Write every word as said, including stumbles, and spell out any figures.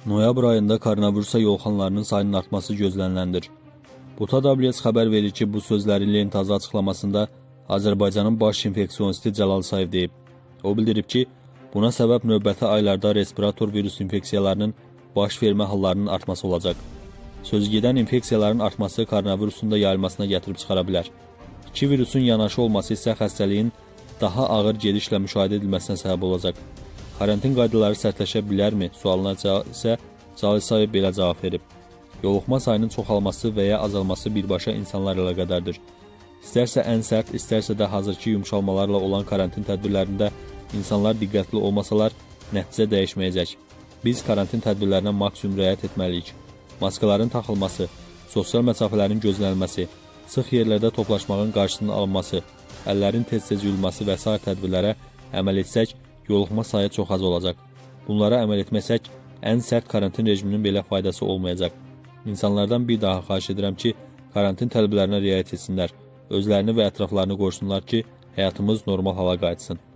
Noyabr ayında koronavirusa yoluxanlarının sayının artması gözləniləndir. Bu T W S xəbər verir ki, bu sözləri Lentazı açıqlamasında Azərbaycanın baş infeksionisti Cəlal Sayev deyib. O bildirib ki, buna səbəb növbəti aylarda respirator virus infeksiyalarının baş vermə hallarının artması olacaq. Sözügedən infeksiyaların artması koronavirusun da yayılmasına gətirib çıxara bilər. İki virusun yanaşı olması isə xəstəliyin daha ağır gedişlə müşahidə edilməsinə səbəb olacaq. Karantin qaydaları sərtləşə bilərmi sualına isə Cəlal Sayev belə cavab verib. Yoluxma sayının çoxalması və ya azalması birbaşa insanlar ilə qədərdir. İstərsə ən sərt, istərsə də hazırki yumşalmalarla olan karantin tədbirlərində insanlar diqqətli olmasalar, nəticə dəyişməyəcək. Biz karantin tədbirlərinə maksimum riayət etməliyik. Maskaların taxılması, sosial məsafələrin gözlənilməsi, sıx yerlərdə toplaşmağın qarşısının alınması, əllərin tez-tez yuyulması və sair tədbirlərə əməl etsək, yoluxma sayı çox az olacaq. Bunlara əməl etməsək, ən sərt karantin rejiminin belə faydası olmayacaq. İnsanlardan bir daha xahiş edirəm ki, karantin tədbirlərinə riayət etsinlər, özlərini və ətraflarını qorusunlar ki, həyatımız normal hala qayıtsın.